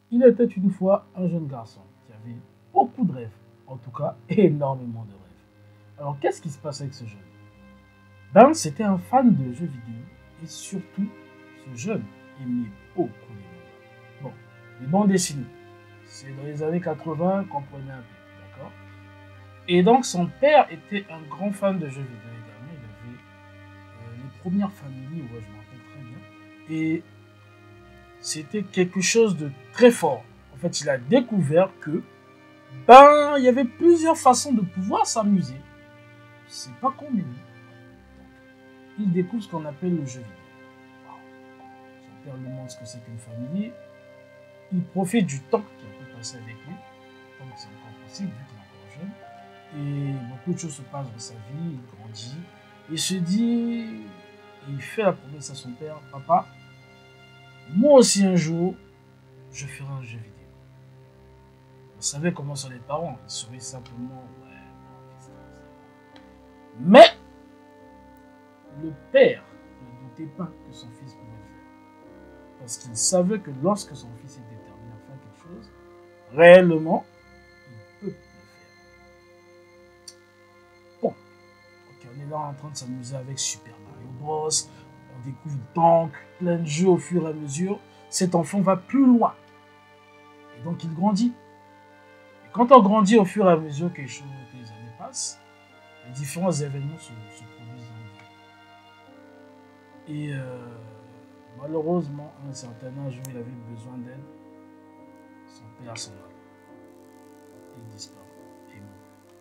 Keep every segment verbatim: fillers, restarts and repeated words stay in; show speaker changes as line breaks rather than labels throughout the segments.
Il était une fois un jeune garçon qui avait beaucoup de rêves, en tout cas énormément de rêves. Alors qu'est-ce qui se passe avec ce jeune? Ben, c'était un fan de jeux vidéo et surtout, ce jeune aimait beaucoup les mangas. Bon, les bandes dessinées, c'est dans les années quatre-vingts, comprenez un peu, d'accord? Et donc son père était un grand fan de jeux vidéo également, il avait euh, les premières familles, ouais, je me rappelle très bien, et c'était quelque chose de très fort. En fait, il a découvert que, ben, il y avait plusieurs façons de pouvoir s'amuser. C'est pas con, mais oui. Il découvre ce qu'on appelle le jeu vidéo. Wow. Son père lui montre ce que c'est qu'une famille. Il profite du temps qu'il a pu passer avec lui, donc c'est encore possible vu qu'il est encore jeune. Et beaucoup de choses se passent dans sa vie, il grandit. Il se dit, il fait la promesse à son père, papa, moi aussi un jour, je ferai un jeu vidéo. Vous savez comment sont les parents, ils seraient simplement, ouais, non, fils, c'est bon. Mais le père ne doutait pas que son fils pouvait le faire. Parce qu'il savait que lorsque son fils est déterminé à faire quelque chose, réellement, il peut le faire. Bon, ok, on est là en train de s'amuser avec Super Mario Bros. On découvre Tank, plein de jeux au fur et à mesure. Cet enfant va plus loin. Et donc il grandit. Et quand on grandit au fur et à mesure que les, choses, que les années passent, les différents événements se, se produisent dans le vie. Et euh, malheureusement, à un certain âge où il avait besoin d'aide, son père s'en va. Il disparaît et meurt.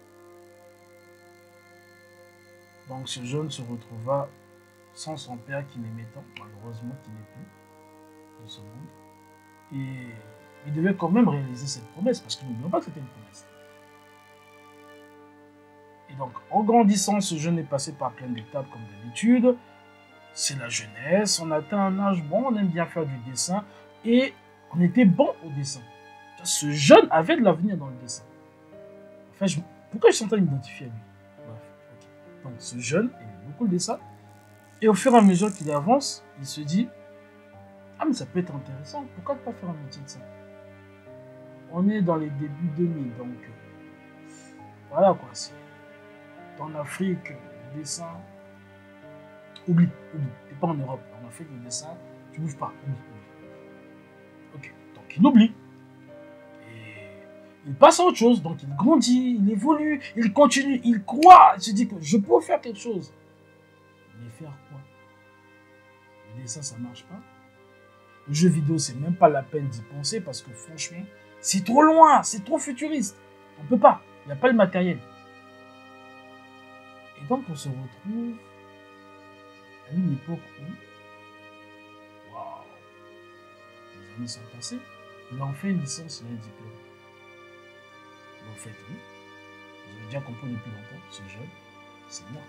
Donc ce jeune se retrouva sans son père qui l'aimait tant, malheureusement qui n'est plus de ce monde. Et il devait quand même réaliser cette promesse, parce qu'il n'oublions pas que c'était une promesse. Et donc, en grandissant, ce jeune est passé par plein d'étapes comme d'habitude. C'est la jeunesse, on atteint un âge bon, on aime bien faire du dessin, et on était bon au dessin. Ce jeune avait de l'avenir dans le dessin. Enfin, je... pourquoi je suis en train de m'identifier à lui? Bref, ok. Donc, ce jeune aimait beaucoup le dessin, et au fur et à mesure qu'il avance, il se dit, ah mais ça peut être intéressant, pourquoi ne pas faire un métier de ça? On est dans les débuts deux mille, donc euh, voilà quoi, c'est en Afrique, le dessin, oublie, oublie, t'es pas en Europe, en Afrique le dessin, tu bouges pas, oublie, oublie. Ok, donc il oublie, et il passe à autre chose, donc il grandit, il évolue, il continue, il croit, il se dit que je peux faire quelque chose. Mais faire quoi? Le dessin ça marche pas. Le jeu vidéo, c'est même pas la peine d'y penser parce que franchement, c'est trop loin, c'est trop futuriste. On peut pas, il n'y a pas le matériel. Et donc, on se retrouve à une époque où, waouh, les années sont passées, il a en fait une licence et un diplôme. Mais en fait, oui, vous avez déjà compris depuis longtemps, ce jeune, c'est moi.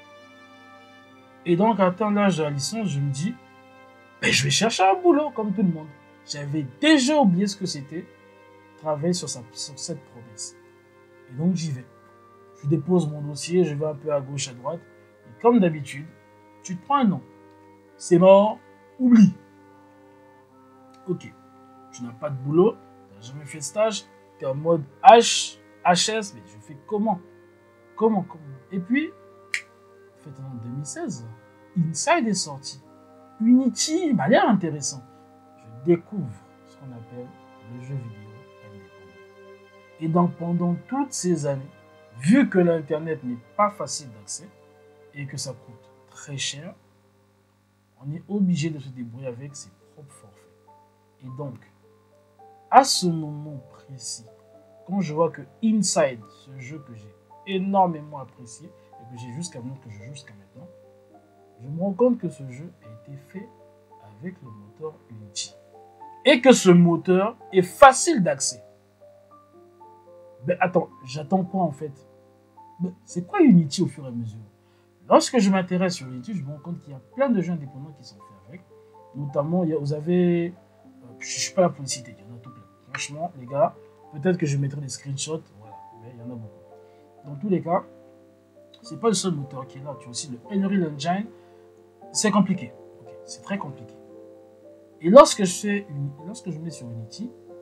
Et donc, à atteindre l'âge de la licence, je me dis, ben, je vais chercher un boulot comme tout le monde. J'avais déjà oublié ce que c'était travailler sur, sa, sur cette promesse. Et donc j'y vais. Je dépose mon dossier, je vais un peu à gauche, à droite. Et comme d'habitude, tu te prends un nom. C'est mort, oublie. Ok, tu n'as pas de boulot, tu n'as jamais fait de stage, tu es en mode H, H S, mais je fais comment? Comment, comment? Et puis, en fait, en deux mille seize, Inside est sorti. Unity m'a l'air intéressant. Je découvre ce qu'on appelle le jeu vidéo indépendant. Et donc pendant toutes ces années, vu que l'internet n'est pas facile d'accès et que ça coûte très cher, on est obligé de se débrouiller avec ses propres forfaits. Et donc, à ce moment précis, quand je vois que Inside, ce jeu que j'ai énormément apprécié et que j'ai jusqu'à maintenant, que je joue jusqu'à maintenant, je me rends compte que ce jeu a été fait avec le moteur Unity. Et que ce moteur est facile d'accès. Ben attends, j'attends quoi en fait? Ben, c'est quoi Unity au fur et à mesure? Lorsque je m'intéresse sur Unity, je me rends compte qu'il y a plein de jeux indépendants qui sont faits avec. Notamment, il y a, vous avez... Euh, je ne suis pas là pour les citer, il y en a tout plein. Franchement, les gars, peut-être que je mettrai des screenshots, voilà, mais il y en a beaucoup. Dans tous les cas, c'est pas le seul moteur qui est là. Tu as aussi le Unreal Engine. C'est compliqué. Okay, c'est très compliqué. Et lorsque je, fais une, lorsque je mets sur Unity,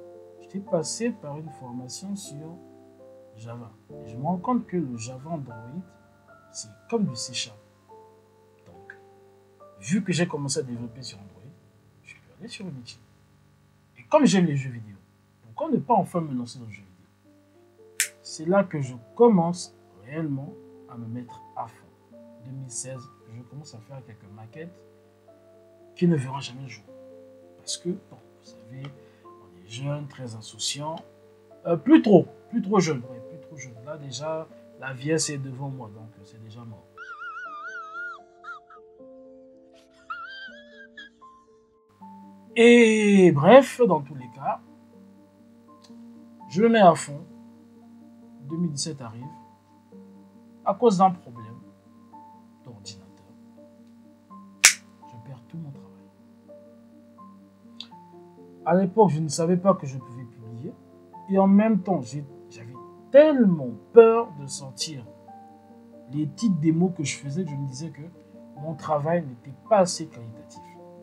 j'étais passé par une formation sur Java. Et je me rends compte que le Java Android, c'est comme du C Sharp. Donc, vu que j'ai commencé à développer sur Android, je peux aller sur Unity. Et comme j'aime les jeux vidéo, pourquoi ne pas enfin me lancer dans le jeu vidéo? C'est là que je commence réellement à me mettre à fond. deux mille seize, je commence à faire quelques maquettes qui ne verront jamais le jour. Parce que, bon, vous savez, on est jeune, très insouciant. Euh, plus trop, plus trop jeune. Ouais, plus trop jeune. Là, déjà, la vieillesse est devant moi, donc c'est déjà mort. Et bref, dans tous les cas, je me mets à fond. deux mille dix-sept arrive. À cause d'un problème d'ordinateur, je perds tout mon travail. À l'époque, je ne savais pas que je pouvais publier. Et en même temps, j'avais tellement peur de sortir les petites démos que je faisais que je me disais que mon travail n'était pas assez qualitatif.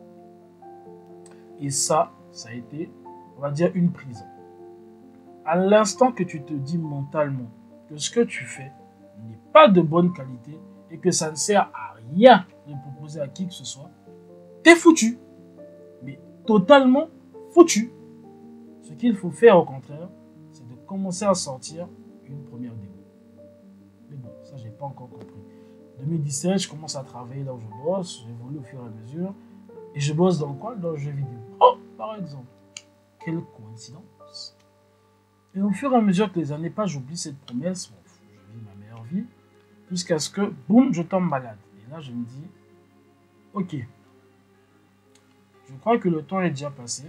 Et ça, ça a été, on va dire, une prison. À l'instant que tu te dis mentalement que ce que tu fais n'est pas de bonne qualité et que ça ne sert à rien de proposer à qui que ce soit, t'es foutu. Mais totalement foutu. Ce qu'il faut faire au contraire, c'est de commencer à sortir une première démo. Mais bon, ça, j'ai pas encore compris. deux mille dix-sept, je commence à travailler là où je bosse, j'évolue au fur et à mesure. Et je bosse dans quoi? Dans le jeu vidéo. Oh, par exemple. Quelle coïncidence. Et au fur et à mesure que les années passent, j'oublie cette promesse. Bon, je vis ma meilleure vie. Jusqu'à ce que, boum, je tombe malade. Et là, je me dis, ok. Je crois que le temps est déjà passé.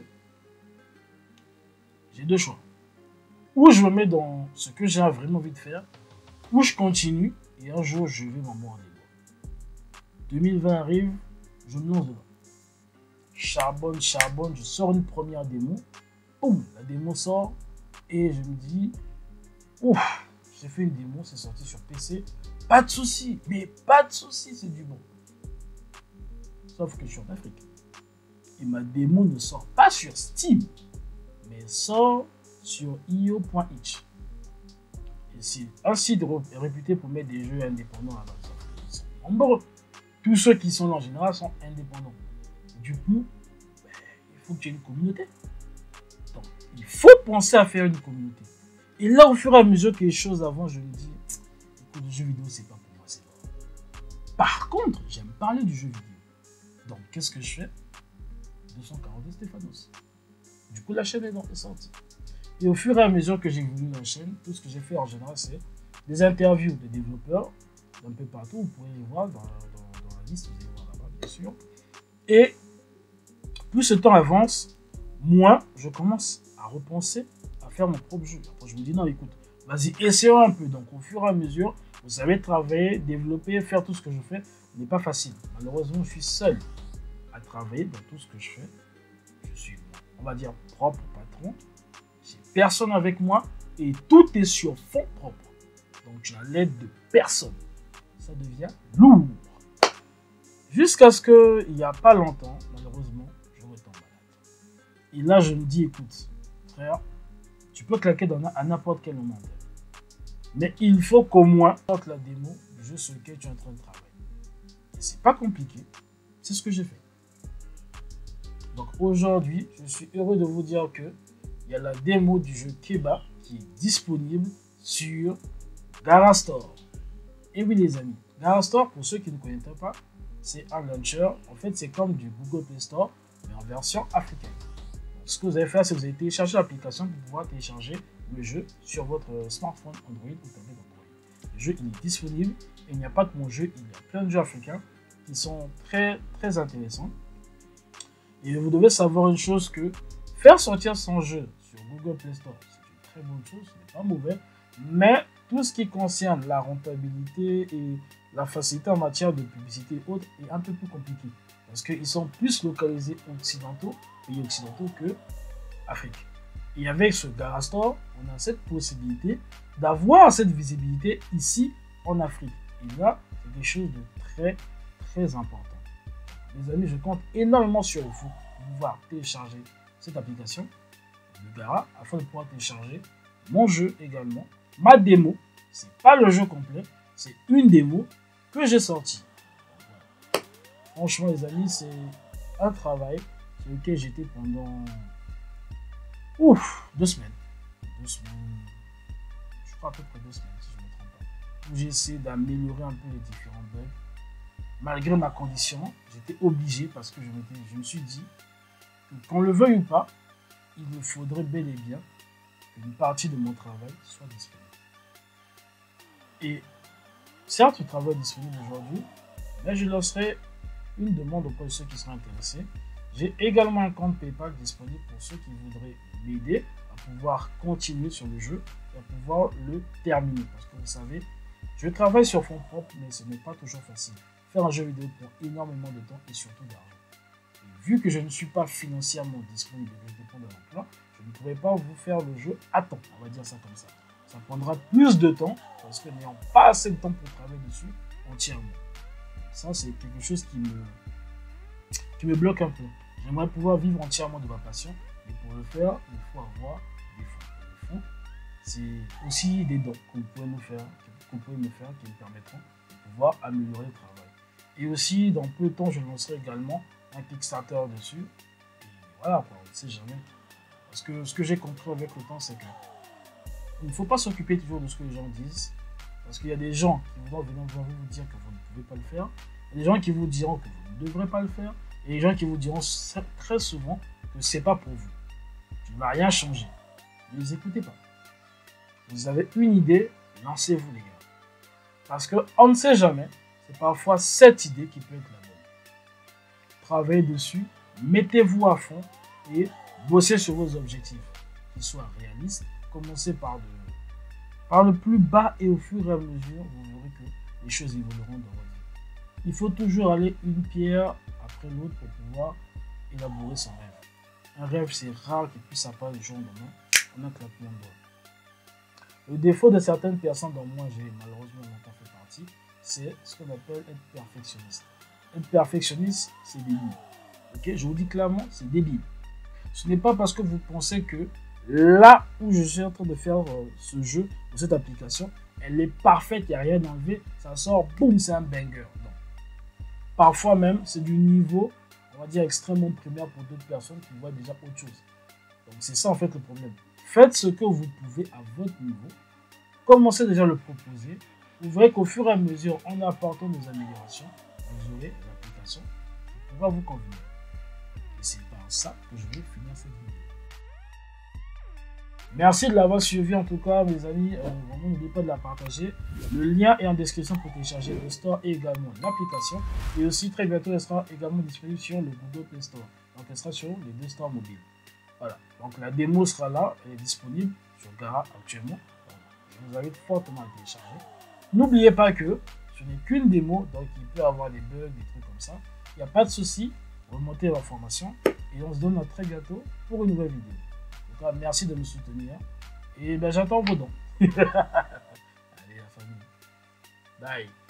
J'ai deux choix. Ou je me mets dans ce que j'ai vraiment envie de faire, ou je continue, et un jour, je vais m'en mordre les doigts. deux mille vingt arrive, je me lance dedans. Charbonne, charbonne, je sors une première démo. Boum, la démo sort, et je me dis, ouf, j'ai fait une démo, c'est sorti sur P C. Pas de souci, mais pas de souci, c'est du bon. Sauf que je suis en Afrique. Et ma démo ne sort pas sur Steam, mais sort sur i o point itch. Et c'est un site réputé pour mettre des jeux indépendants là-bas. Ils sont nombreux. Tous ceux qui sont là en général sont indépendants. Du coup, ben, il faut que tu aies une communauté. Donc, il faut penser à faire une communauté. Et là, au fur et à mesure que les choses avancent, je me dis, écoute, le jeu vidéo, c'est pas pour moi, c'est vrai. Par contre, j'aime parler du jeu vidéo. Donc, qu'est-ce que je fais? deux cent quarante Stéphanos. Du coup, la chaîne est sortie. Et au fur et à mesure que j'ai évolué la chaîne, tout ce que j'ai fait en général, c'est des interviews de développeurs d'un peu partout. Vous pouvez les voir dans, dans, dans la liste, vous allez voir là-bas, bien sûr. Et plus ce temps avance, moins je commence à repenser à faire mon propre jeu. Après, je me dis, non, écoute, vas-y, essayons un peu. Donc, au fur et à mesure, vous savez, travailler, développer, faire tout ce que je fais n'est pas facile. Malheureusement, je suis seul à travailler dans tout ce que je fais. Je suis, on va dire, propre patron. J'ai personne avec moi et tout est sur fond propre. Donc, tu as l'aide de personne. Ça devient lourd. Jusqu'à ce qu'il n'y a pas longtemps, malheureusement, je retombe malade. Et là, je me dis, écoute, frère, tu peux claquer dans, à n'importe quel moment. Mais il faut qu'au moins, sorte la démo du jeu sur lequel tu es en train de travailler. Et c'est pas compliqué. C'est ce que j'ai fait. Donc aujourd'hui, je suis heureux de vous dire que il y a la démo du jeu Keba qui est disponible sur Garastore. Et oui les amis, Garastore, pour ceux qui ne connaissent pas, c'est un launcher. En fait, c'est comme du Google Play Store, mais en version africaine. Donc, ce que vous allez faire, c'est que vous allez télécharger l'application pour pouvoir télécharger le jeu sur votre smartphone Android ou tablette Android. Le jeu, il est disponible et il n'y a pas que mon jeu, il y a plein de jeux africains qui sont très, très intéressants. Et vous devez savoir une chose que faire sortir son jeu sur Google Play Store, c'est une très bonne chose, ce n'est pas mauvais, mais tout ce qui concerne la rentabilité et la facilité en matière de publicité et autres est un peu plus compliqué. Parce qu'ils sont plus localisés occidentaux, pays occidentaux que Afrique. Et avec ce Garastore, on a cette possibilité d'avoir cette visibilité ici en Afrique. Et là, c'est quelque chose de très, très important. Les amis, je compte énormément sur vous pour pouvoir télécharger cette application. de Gara afin de pouvoir télécharger mon jeu également. Ma démo, c'est pas le jeu complet, c'est une démo que j'ai sortie. Franchement les amis, c'est un travail sur lequel j'étais pendant ouf, deux semaines. Deux semaines, je crois à peu près deux semaines si je ne me trompe pas. Où j'ai essayé d'améliorer un peu les différents bugs. Malgré ma condition, j'étais obligé parce que je, je me suis dit que qu'on le veuille ou pas, il me faudrait bel et bien qu'une partie de mon travail soit disponible. Et certes, le travail est disponible aujourd'hui, mais je lancerai une demande auprès de ceux qui seraient intéressés. J'ai également un compte PayPal disponible pour ceux qui voudraient m'aider à pouvoir continuer sur le jeu et à pouvoir le terminer. Parce que vous savez, je travaille sur fonds propres, mais ce n'est pas toujours facile. Faire un jeu vidéo prend énormément de temps et surtout d'argent. Vu que je ne suis pas financièrement disponible et que je dépends de l'emploi, je ne pourrai pas vous faire le jeu à temps, on va dire ça comme ça. Ça prendra plus de temps parce que n'ayant pas assez de temps pour travailler dessus entièrement. Ça, c'est quelque chose qui me, qui me bloque un peu. J'aimerais pouvoir vivre entièrement de ma passion, mais pour le faire, il faut avoir des fonds. Les fonds, c'est aussi des dons que vous pouvez me faire, que vous pouvez me faire qui me permettront de pouvoir améliorer le travail. Et aussi, dans peu de temps, je lancerai également un Kickstarter dessus. Et voilà, quoi, on ne sait jamais. Parce que ce que j'ai compris avec le temps, c'est que il ne faut pas s'occuper toujours de ce que les gens disent. Parce qu'il y a des gens qui vont venir vous dire que vous ne pouvez pas le faire. Il y a des gens qui vous diront que vous ne devrez pas le faire. Et des gens qui vous diront très souvent que ce n'est pas pour vous. Tu ne vas rien changer. Ne les écoutez pas. Vous avez une idée, lancez-vous les gars. Parce qu'on ne sait jamais. C'est parfois cette idée qui peut être la bonne. Travaillez dessus, mettez-vous à fond et bossez sur vos objectifs. Qu'ils soient réalistes. Commencez par, de, par le plus bas et au fur et à mesure, vous verrez que les choses évolueront dans votre vie. Il faut toujours aller une pierre après l'autre pour pouvoir élaborer son rêve. Un rêve, c'est rare qu'il puisse apparaître du jour au lendemain en un claquement de doigts. Le défaut de certaines personnes dont moi j'ai malheureusement longtemps fait partie, c'est ce qu'on appelle être perfectionniste. Être perfectionniste, c'est débile. Okay, je vous dis clairement, c'est débile. Ce n'est pas parce que vous pensez que là où je suis en train de faire euh, ce jeu, ou cette application, elle est parfaite, il n'y a rien à enlever, ça sort, boum, c'est un banger. Non. Parfois même, c'est du niveau, on va dire, extrêmement primaire pour d'autres personnes qui voient déjà autre chose. Donc c'est ça en fait le problème. Faites ce que vous pouvez à votre niveau, commencez déjà à le proposer, vous verrez qu'au fur et à mesure, en apportant des améliorations, vous aurez l'application qui pourra vous convenir. Et c'est par ça que je vais finir cette vidéo. Merci de l'avoir suivi en tout cas mes amis, euh, vraiment n'oubliez pas de la partager. Le lien est en description pour télécharger le store et également l'application. Et aussi très bientôt elle sera également disponible sur le Google Play Store. Donc elle sera sur les deux stores mobiles. Voilà, donc la démo sera là, elle est disponible sur Gara actuellement. Donc, je vous invite fortement à la télécharger. N'oubliez pas que ce n'est qu'une démo, donc il peut y avoir des bugs, des trucs comme ça. Il n'y a pas de souci, remontez l'information et on se donne à très bientôt pour une nouvelle vidéo. En tout cas, merci de me soutenir et ben, j'attends vos dons. Allez la famille, bye.